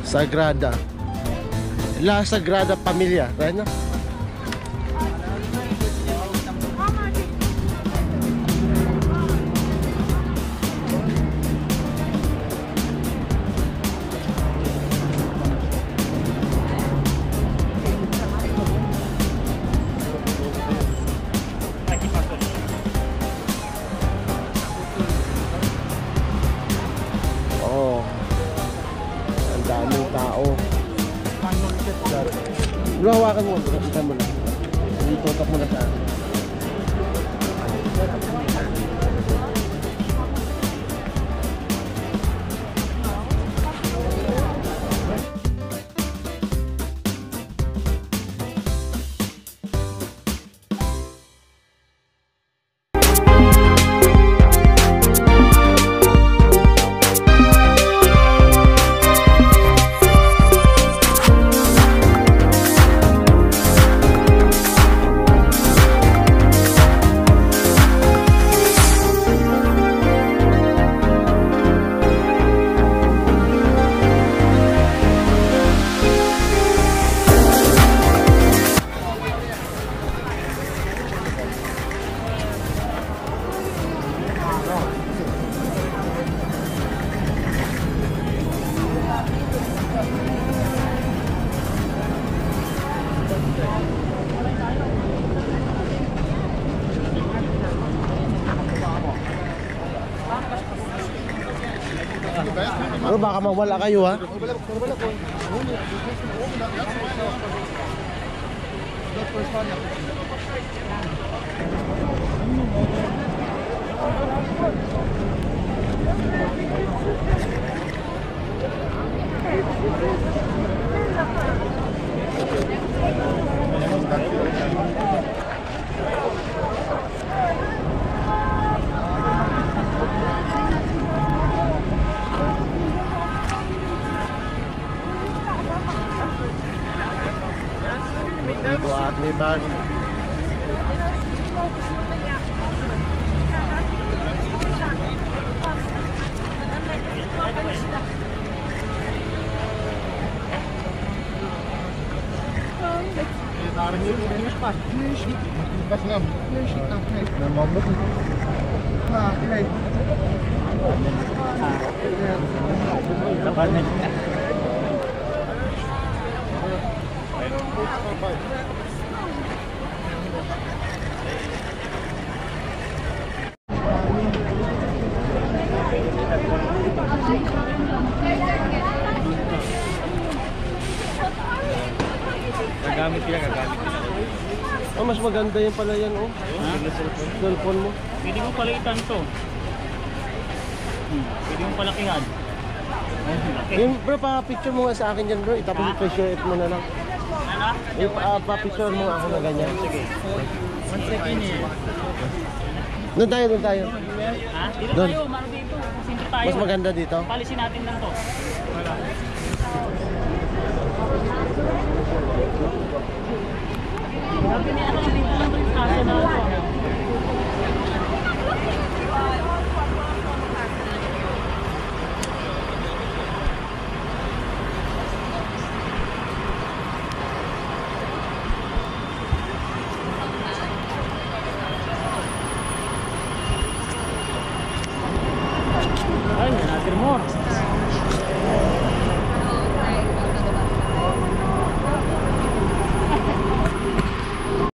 Sagrada. La Sagrada Familia. Right na? Hawakan mo, kita mo lang. Itutok mo na sa akin. Ano, baka mawala kayo ha? Buat lebar. Gagamit sila, gagamit sila. Oh, mas maganda yung pala yan, oh. Cellphone mo. Pwede mo palitan to. Pwede mo palakihan. Yung bro, pa-picture mo nga sa akin dyan bro. Itapos i-share it mo na lang. Ano? Yung pa-picture mo ako na ganyan. Sige. 1 second eh. Doon tayo, doon tayo. Ha? Dito Doon. tayo, maro dito. Sinto tayo. Mas maganda dito. Palisin natin lang to. Sabi niya, ano, dito lang rin kaso na.